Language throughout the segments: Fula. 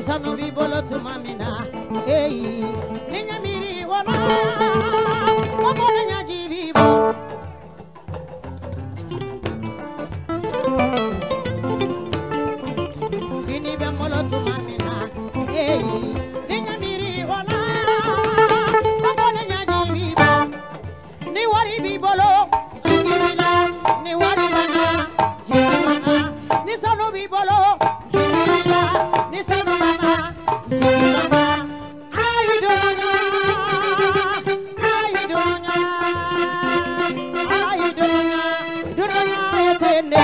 sanu bi bolo tumamina ei ninya miri wala o bolo nya jibi bo fini be bolo tumamina ei ninya miri wala o bolo nya jibi bo ni wari bi bolo jibila ni wari bana jibana ni sanu bi bolo jibila ni sanu bana jibana ai donya etende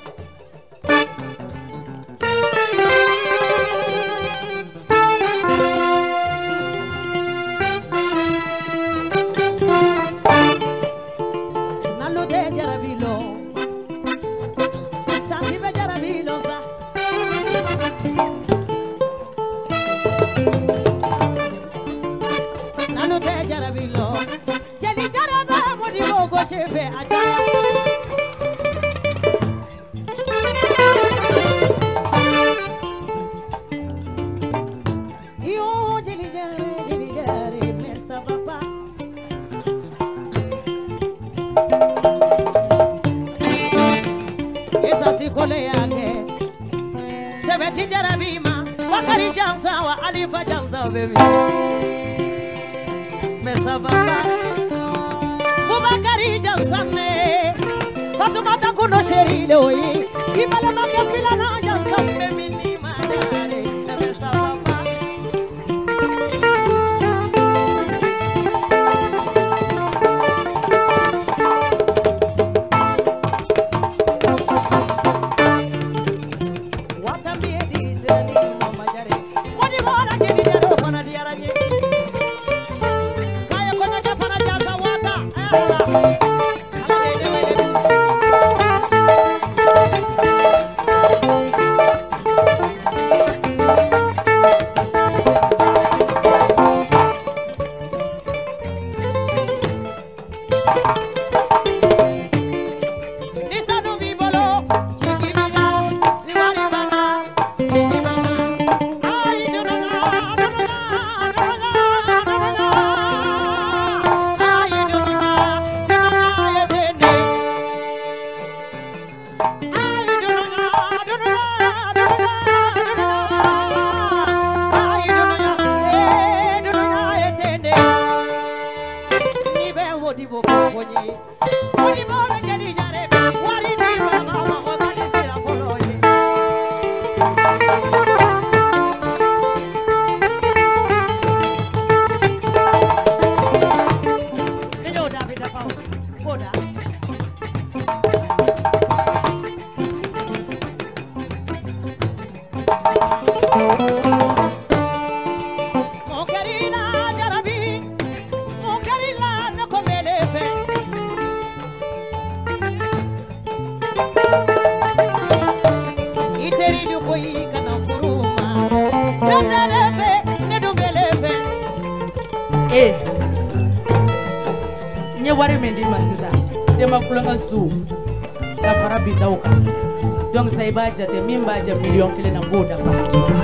donc say ba jate min ba jam million kile na boda pa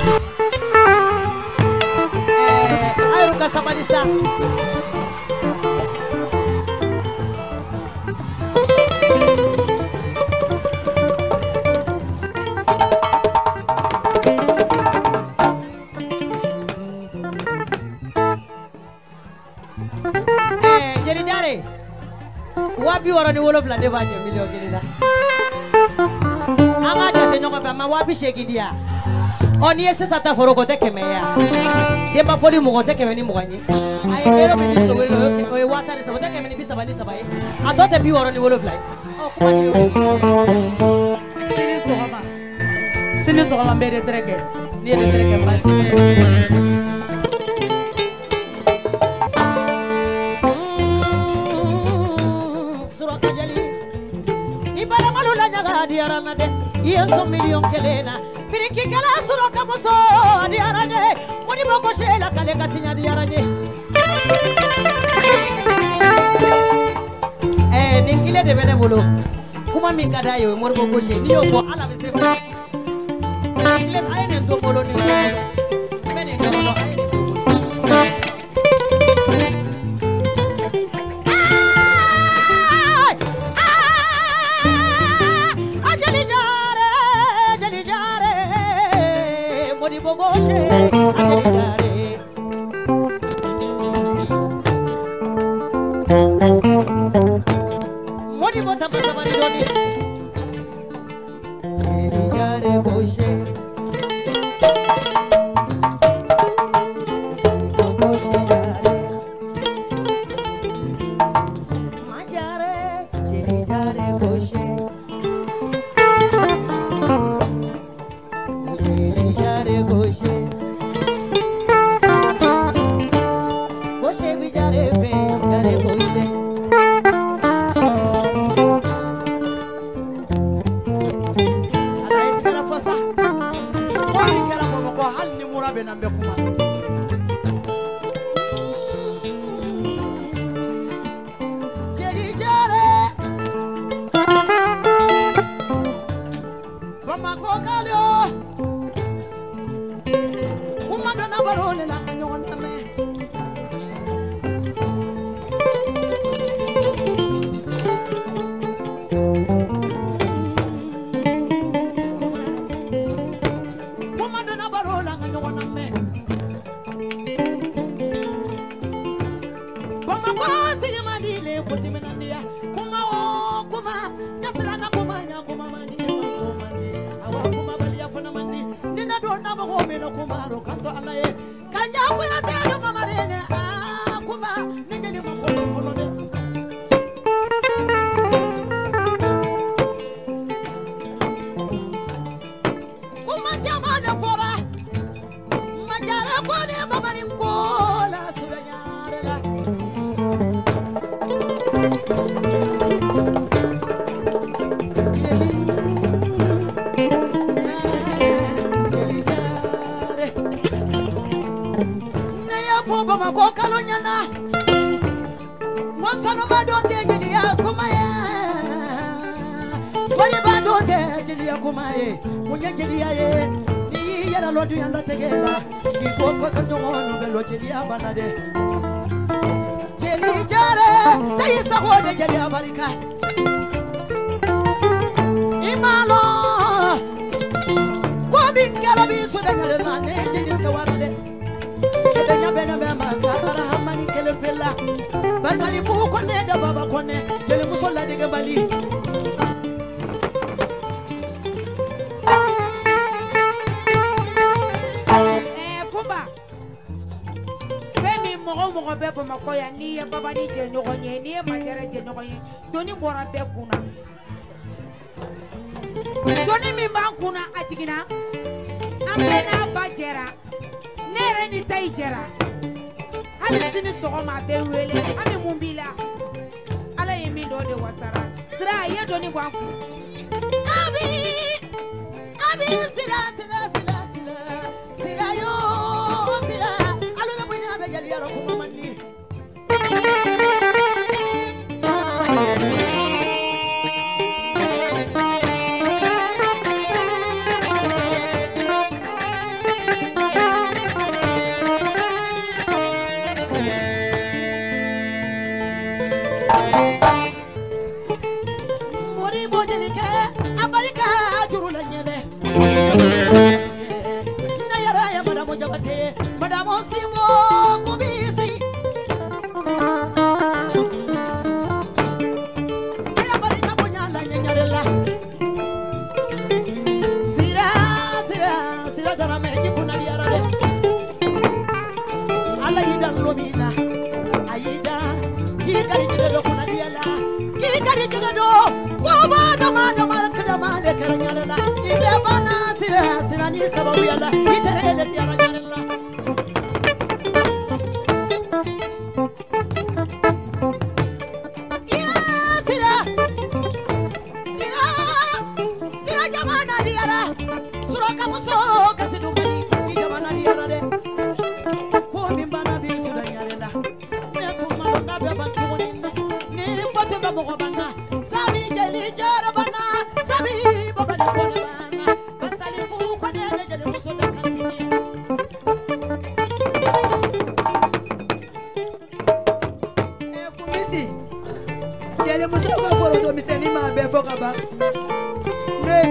ayru ka sabalisa jeri jare wabi warani wolof la deba jam million kile la ma wabi sheki dia oni ese sata forogo te kemeya de ma fodi mo te kemeni mo ganye ay ero be so we o wata ni sabata kemeni bisa bani sabai adote bi woro ni wolo fly o kuma ni sini so ma mbere treke ni re treke mbati suro kajali ibara malula nyaga diarana de Yenso million kelena piriki kala suro kamuso diarane moni moko shela kale katinya diarane ninkile de bene bolo kuma mi kada yo morgo goshe ni yo ko ala be sefa ninkile ayene to bolo ni to bolo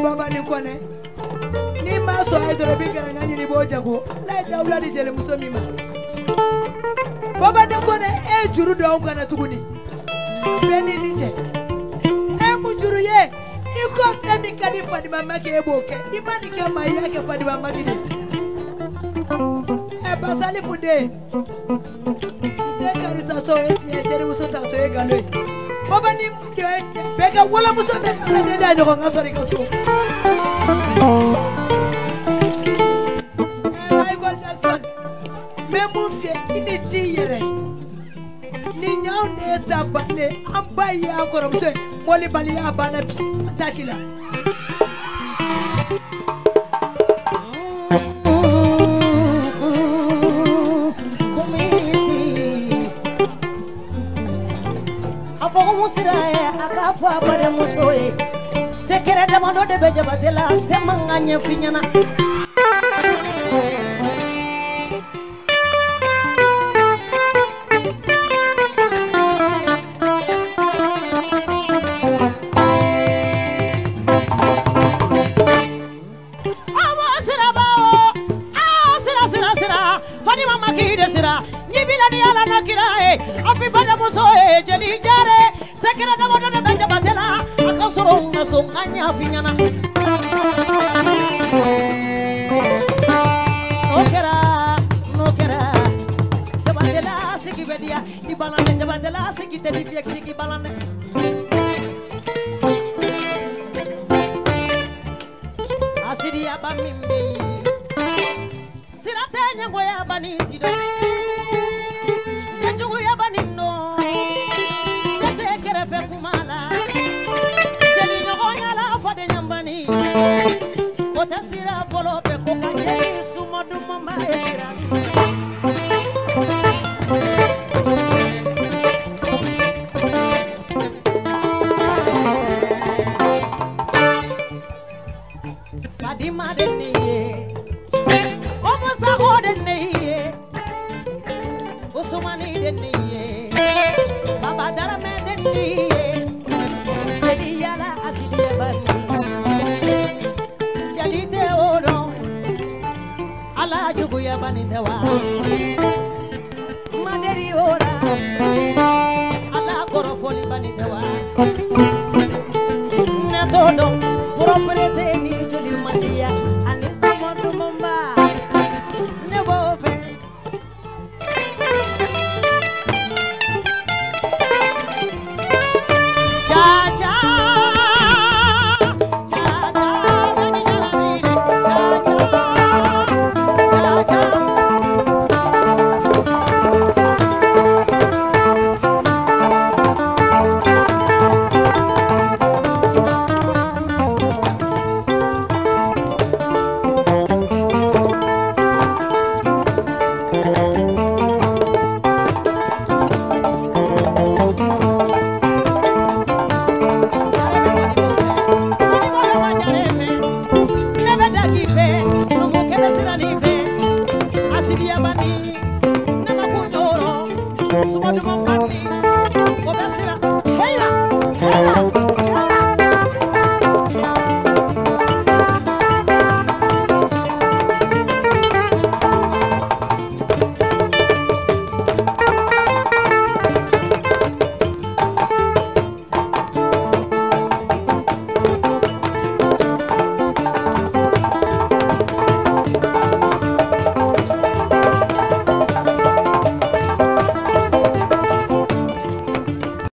baba ni kone ni ma so ay do bi garanga ni bo jago lay dawla di jele muso mi ma baba ni kone e juru do ngana tuguni beni ni je e mu juru ye iko nani kadi Fadima make e boke imani ke ma yake Fadima magidi e basali funde de karisa so e tere muso ta so e galo baba ni de bega wala muso bega la de la ko ngasori ko so Michael Jackson me mu fie ini ci yere ni nyaw ne tabane amba ya ko muso moli bali ya bana bi atakila Fwa bade musoe sekere de mando de beje batela semanganye finyana awa sira bao sira Fadima makide sira nyibila ni ala nakirae afi bade musoe jeli jare sekere de mando de beje batela akasoro ngasonganya finyana nokera jabatela sigi bedia ibalane jabatela sigi telifia kiki balane asiri abamimbe siratenya ngoya bani sido njugo ya banino desekere fe kumala jeli nyogonya la fade nyambani otasira folo fe ko kanjeli sumodu mama esirani Fadima deniye omusa ho deniye usumani deniye baba darame deniye jeli yala asidi bani jeli te oro ala jugu ya bani tewa maderi ora ala korofoli bani tewa ne todo profete ni joli madia ani sumodu mamba ne bofe Sumodu mambani, obesira